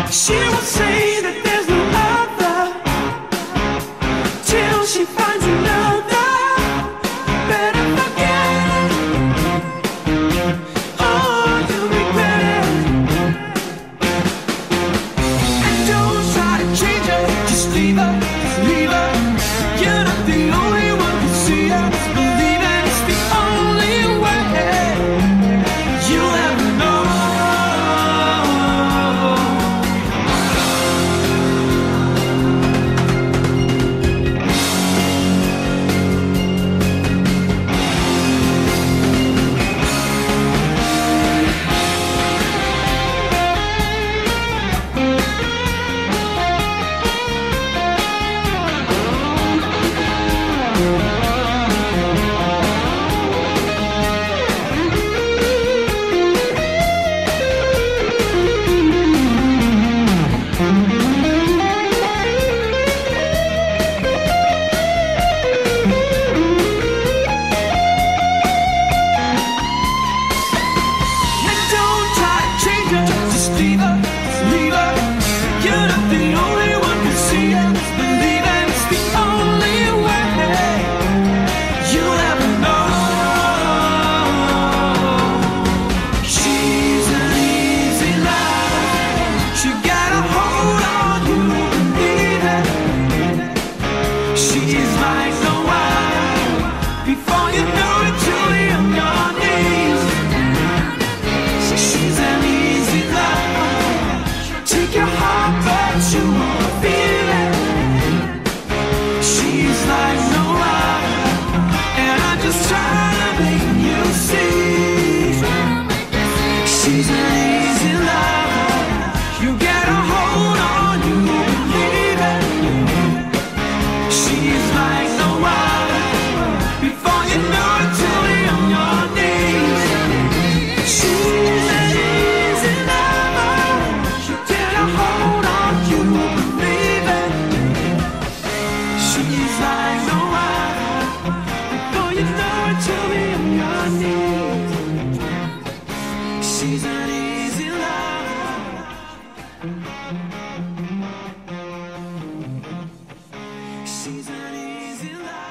She will say that there's no other till she finds another. Better forget it. Oh, you'll regret it. And don't try to change her. Just leave her, just leave her. You're not the only one who see her. Believe it, it's the only way you'll ever know. She's an easy lover. She's an easy lover.